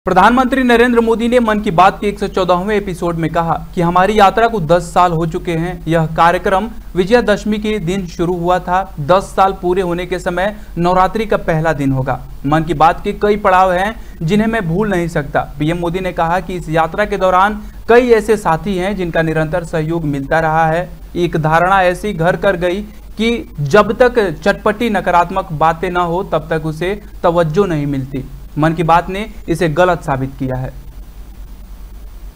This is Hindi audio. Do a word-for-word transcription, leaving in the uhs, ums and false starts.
प्रधानमंत्री नरेंद्र मोदी ने मन की बात के एक सौ चौदहवें एपिसोड में कहा कि हमारी यात्रा को दस साल हो चुके हैं। यह कार्यक्रम विजयादशमी के दिन शुरू हुआ था। दस साल पूरे होने के समय नवरात्रि का पहला दिन होगा। मन की बात के कई पड़ाव हैं जिन्हें मैं भूल नहीं सकता। पीएम मोदी ने कहा कि इस यात्रा के दौरान कई ऐसे साथी हैं जिनका निरंतर सहयोग मिलता रहा है। एक धारणा ऐसी घर कर गई कि जब तक चटपटी नकारात्मक बातें न हो तब तक उसे तवज्जो नहीं मिलती। मन की बात ने इसे गलत साबित किया है।